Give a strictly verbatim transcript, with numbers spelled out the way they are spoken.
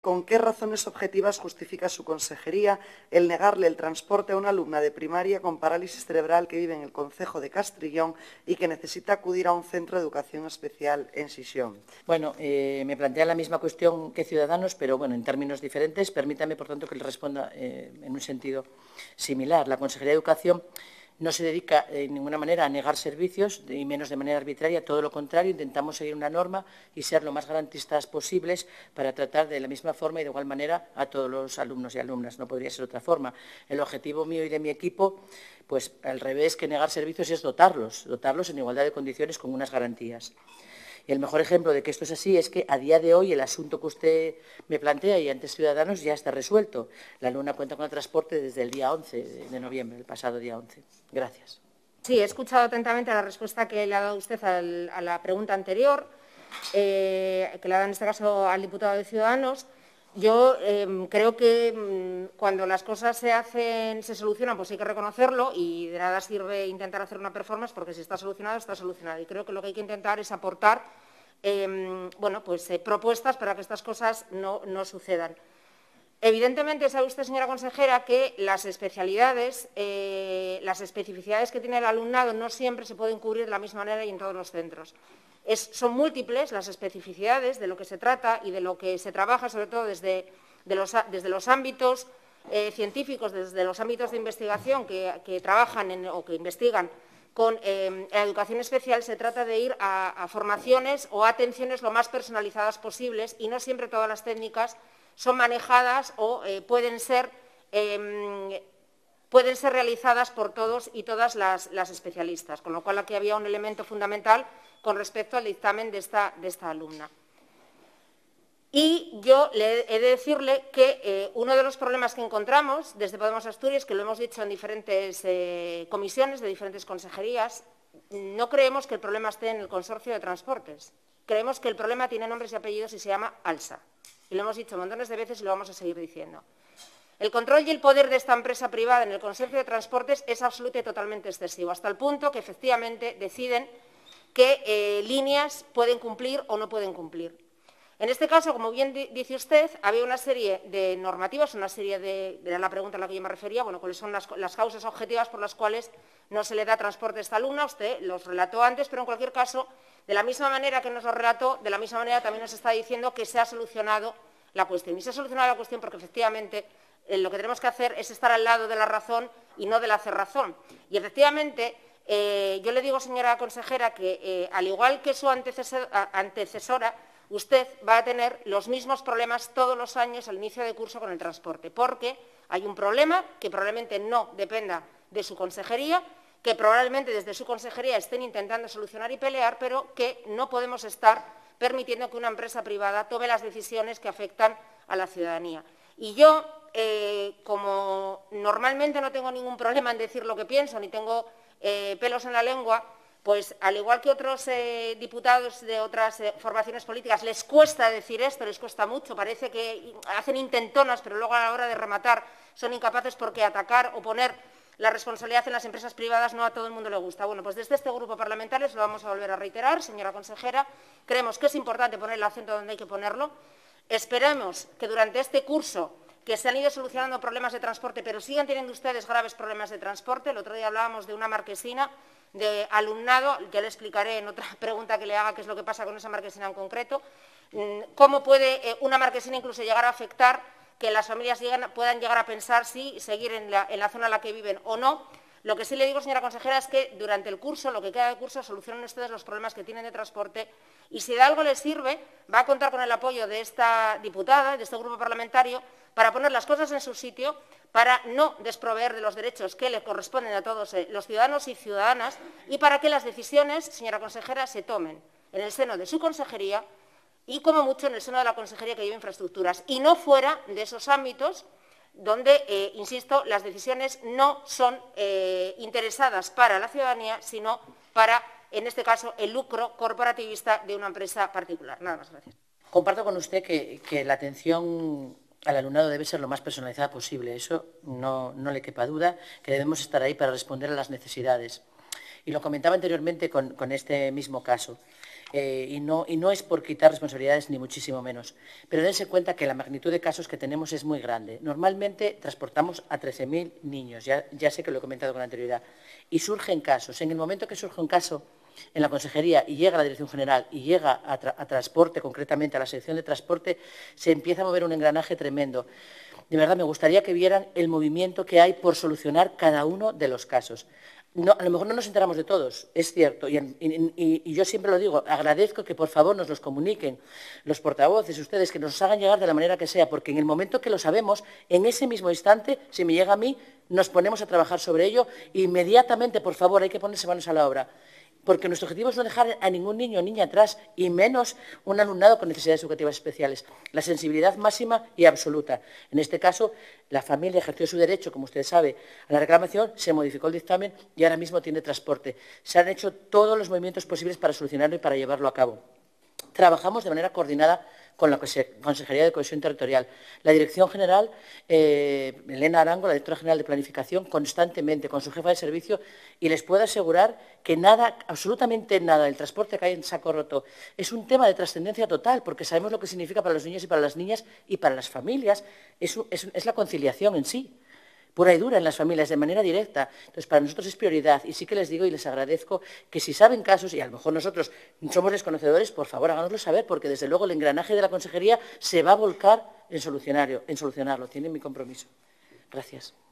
¿con qué razones objetivas justifica su consejería el negarle el transporte a una alumna de primaria con parálisis cerebral que vive en el concejo de Castrillón y que necesita acudir a un centro de educación especial en Sisión? Bueno, eh, me plantea la misma cuestión que Ciudadanos, pero bueno, en términos diferentes. Permítame, por tanto, que le responda eh, en un sentido similar. La Consejería de Educación no se dedica de ninguna manera a negar servicios, y menos de manera arbitraria. Todo lo contrario, intentamos seguir una norma y ser lo más garantistas posibles para tratar de la misma forma y de igual manera a todos los alumnos y alumnas. No podría ser de otra forma. El objetivo mío y de mi equipo, pues al revés que negar servicios, es dotarlos, dotarlos en igualdad de condiciones con unas garantías. Y el mejor ejemplo de que esto es así es que a día de hoy el asunto que usted me plantea y ante Ciudadanos ya está resuelto. La alumna cuenta con el transporte desde el día once de noviembre, el pasado día once. Gracias. Sí, he escuchado atentamente la respuesta que le ha dado usted al, a la pregunta anterior, eh, que le ha dado en este caso al diputado de Ciudadanos. Yo eh, creo que mmm, cuando las cosas se hacen, se solucionan, pues hay que reconocerlo y de nada sirve intentar hacer una performance porque si está solucionado, está solucionado. Y creo que lo que hay que intentar es aportar eh, bueno, pues, eh, propuestas para que estas cosas no, no sucedan. Evidentemente, sabe usted, señora consejera, que las especialidades, eh, las especificidades que tiene el alumnado no siempre se pueden cubrir de la misma manera y en todos los centros. Es, son múltiples las especificidades de lo que se trata y de lo que se trabaja, sobre todo desde, de los, desde los ámbitos eh, científicos, desde los ámbitos de investigación que, que trabajan en, o que investigan con eh, la educación especial. Se trata de ir a, a formaciones o atenciones lo más personalizadas posibles y no siempre todas las técnicas son manejadas o eh, pueden, ser, eh, pueden ser realizadas por todos y todas las, las especialistas, con lo cual aquí había un elemento fundamental con respecto al dictamen de esta, de esta alumna. Y yo le, he de decirle que eh, uno de los problemas que encontramos desde Podemos Asturias, que lo hemos dicho en diferentes eh, comisiones de diferentes consejerías, no creemos que el problema esté en el consorcio de transportes. Creemos que el problema tiene nombres y apellidos y se llama ALSA. Y lo hemos dicho montones de veces y lo vamos a seguir diciendo. El control y el poder de esta empresa privada en el consorcio de transportes es absoluto y totalmente excesivo, hasta el punto que efectivamente deciden qué eh, líneas pueden cumplir o no pueden cumplir. En este caso, como bien dice usted, había una serie de normativas, una serie de, de la pregunta a la que yo me refería, bueno, cuáles son las, las causas objetivas por las cuales no se le da transporte a esta alumna. Usted los relató antes, pero en cualquier caso, de la misma manera que nos lo relató, de la misma manera también nos está diciendo que se ha solucionado la cuestión. Y se ha solucionado la cuestión porque efectivamente eh, lo que tenemos que hacer es estar al lado de la razón y no de la cerrazón. Y efectivamente, eh, yo le digo, señora consejera, que eh, al igual que su antecesora, usted va a tener los mismos problemas todos los años al inicio de curso con el transporte, porque hay un problema que probablemente no dependa de su consejería, que probablemente desde su consejería estén intentando solucionar y pelear, pero que no podemos estar permitiendo que una empresa privada tome las decisiones que afectan a la ciudadanía. Y yo, eh, como normalmente no tengo ningún problema en decir lo que pienso, ni tengo eh, pelos en la lengua, pues al igual que otros eh, diputados de otras eh, formaciones políticas, les cuesta decir esto, les cuesta mucho, parece que hacen intentonas, pero luego a la hora de rematar son incapaces porque atacar o poner la responsabilidad en las empresas privadas no a todo el mundo le gusta. Bueno, pues desde este grupo parlamentario se lo vamos a volver a reiterar, señora consejera. Creemos que es importante poner el acento donde hay que ponerlo. Esperemos que durante este curso, que se han ido solucionando problemas de transporte, pero siguen teniendo ustedes graves problemas de transporte. El otro día hablábamos de una marquesina de alumnado, que le explicaré en otra pregunta que le haga qué es lo que pasa con esa marquesina en concreto. Cómo puede una marquesina incluso llegar a afectar que las familias lleguen, puedan llegar a pensar si seguir en la, en la zona en la que viven o no. Lo que sí le digo, señora consejera, es que durante el curso, lo que queda de curso, solucionen ustedes los problemas que tienen de transporte y si de algo les sirve, va a contar con el apoyo de esta diputada, de este grupo parlamentario, para poner las cosas en su sitio, para no desproveer de los derechos que le corresponden a todos los ciudadanos y ciudadanas y para que las decisiones, señora consejera, se tomen en el seno de su consejería y, como mucho, en el seno de la Consejería que lleva infraestructuras, y no fuera de esos ámbitos donde, eh, insisto, las decisiones no son eh, interesadas para la ciudadanía, sino para, en este caso, el lucro corporativista de una empresa particular. Nada más, gracias. Comparto con usted que, que la atención al alumnado debe ser lo más personalizada posible. Eso no, no le quepa duda, que debemos estar ahí para responder a las necesidades. Y lo comentaba anteriormente con, con este mismo caso. Eh, y, no, y no es por quitar responsabilidades ni muchísimo menos. Pero dense cuenta que la magnitud de casos que tenemos es muy grande. Normalmente transportamos a trece mil niños, ya, ya sé que lo he comentado con anterioridad, y surgen casos. En el momento que surge un caso en la Consejería y llega a la Dirección General y llega a, tra a Transporte, concretamente a la sección de Transporte, se empieza a mover un engranaje tremendo. De verdad, me gustaría que vieran el movimiento que hay por solucionar cada uno de los casos. No, a lo mejor no nos enteramos de todos, es cierto, y, y, y yo siempre lo digo, agradezco que por favor nos los comuniquen los portavoces, ustedes, que nos hagan llegar de la manera que sea, porque en el momento que lo sabemos, en ese mismo instante, si me llega a mí, nos ponemos a trabajar sobre ello e inmediatamente, por favor, hay que ponerse manos a la obra. Porque nuestro objetivo es no dejar a ningún niño o niña atrás, y menos un alumnado con necesidades educativas especiales. La sensibilidad máxima y absoluta. En este caso, la familia ejerció su derecho, como usted sabe, a la reclamación, se modificó el dictamen y ahora mismo tiene transporte. Se han hecho todos los movimientos posibles para solucionarlo y para llevarlo a cabo. Trabajamos de manera coordinada con la Consejería de Cohesión Territorial. La Dirección General, eh, Elena Arango, la Directora General de Planificación, constantemente con su jefa de servicio, y les puedo asegurar que nada, absolutamente nada, del transporte que hay en Saco Roto es un tema de trascendencia total, porque sabemos lo que significa para los niños y para las niñas y para las familias. Es, es, es la conciliación en sí, pura y dura en las familias, de manera directa. Entonces, para nosotros es prioridad, y sí que les digo y les agradezco que si saben casos, y a lo mejor nosotros somos desconocedores, por favor, háganoslo saber, porque desde luego el engranaje de la Consejería se va a volcar en, solucionarlo, en solucionarlo. Tienen mi compromiso. Gracias.